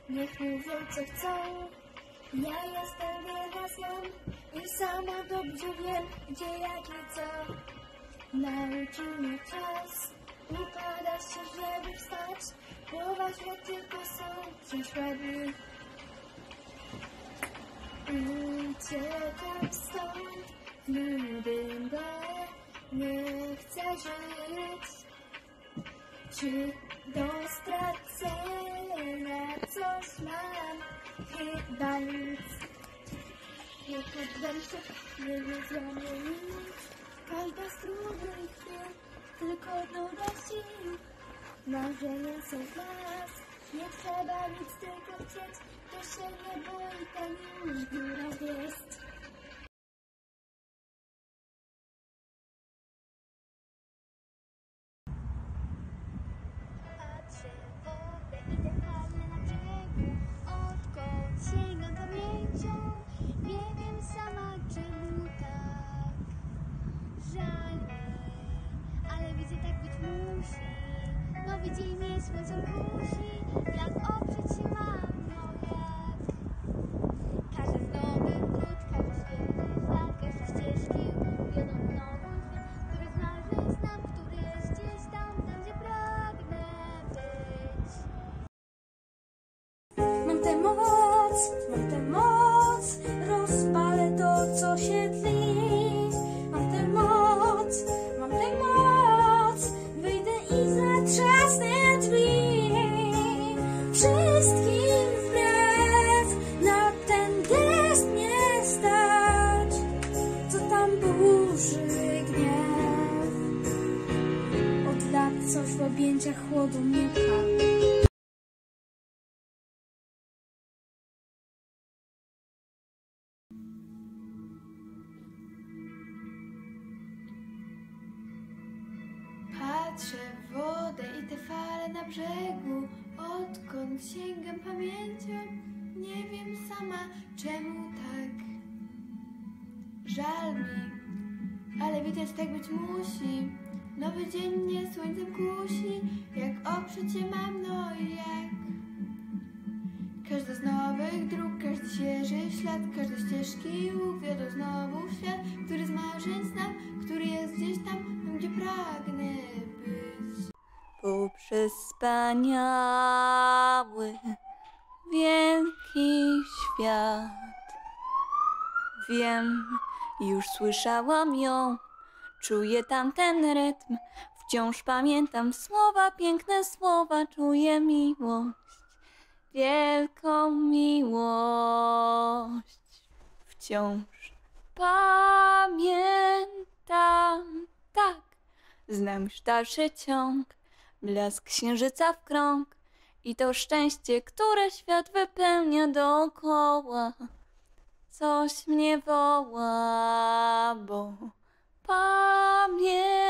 Niech mówią co chcą, ja jestem wyrazem i sama dobrze wiem, gdzie, jak i co. Nauczył mnie czas upadać się, żeby wstać, głowa, że tylko są przeszłe dni. Uciekam stąd w nudy mgle, nie chcę żyć. Czy do stracenia coś mam? Chyba nic. Nie poddam się, nie złamię nic. Każda z trudnych chwil tylko doda sił. Marzenia są w nas, nie trzeba nic, tylko chcieć. To się nie boi, ten już góra jest. Patrzę w wodę i te fale na brzegu, odkąd sięgam pamięcią. Nie wiem sama czemu tak. Żal mi, ale widzę, tak być musi. Nowy dzień mnie słońcem kusi. Jak oprzeć się mam, no jak. Każdy z nowych dróg, każdy świeży szlak, każde ścieżki wiodą w nową świat, który z marzeń znam, który jest gdzieś tam, gdzie pragnę być. Mam tę moc, rozpalę to, co się tli. Mam tę moc, wyjdę i zatrzasnę drzwi. Wszystkim wbrew, na ten gest nie stać, co tam burzy gniew. Od lat coś w objęciach chłodu mnie pcha. Patrzę w wodę i te fale na brzegu, odkąd sięgam pamięcią. Nie wiem sama czemu tak. Żal mi, ale widać, tak być musi. Nowy dzień mnie słońcem kusi. Jak oprzeć się mam, no i jak. Każda z nowych dróg, każdy świeży ślad, każde ścieżki uwiodą znowu w świat, który z marzeń znam, który jest gdzieś tam, gdzie pragnę być. Poprzez wspaniały, wielki świat. Wiem, już słyszałam ją, czuję tamten rytm, wciąż pamiętam słowa, piękne słowa, czuję miłość, wielką miłość. Wciąż pamiętam, tak, znam już dalszy ciąg, blask księżyca w krąg i to szczęście, które świat wypełnia dookoła. Coś mnie woła, bo pamiętam.